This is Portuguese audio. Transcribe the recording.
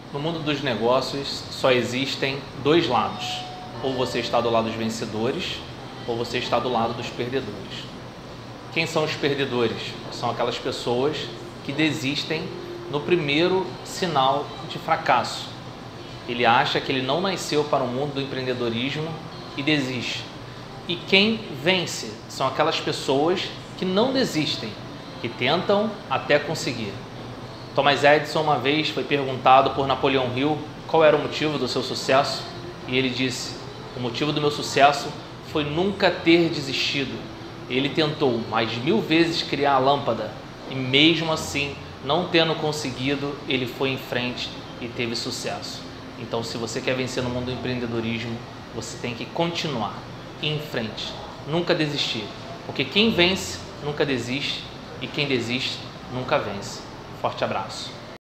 No mundo dos negócios só existem dois lados. Ou você está do lado dos vencedores, ou você está do lado dos perdedores. Quem são os perdedores? São aquelas pessoas que desistem no primeiro sinal de fracasso. Ele acha que ele não nasceu para o mundo do empreendedorismo e desiste. E quem vence são aquelas pessoas que não desistem, que tentam até conseguir. Thomas Edison uma vez foi perguntado por Napoleão Hill qual era o motivo do seu sucesso e ele disse: o motivo do meu sucesso foi nunca ter desistido. Ele tentou mais de 1000 vezes criar a lâmpada e mesmo assim, não tendo conseguido, ele foi em frente e teve sucesso. Então, se você quer vencer no mundo do empreendedorismo, você tem que continuar, ir em frente, nunca desistir. Porque quem vence nunca desiste e quem desiste nunca vence. Forte abraço.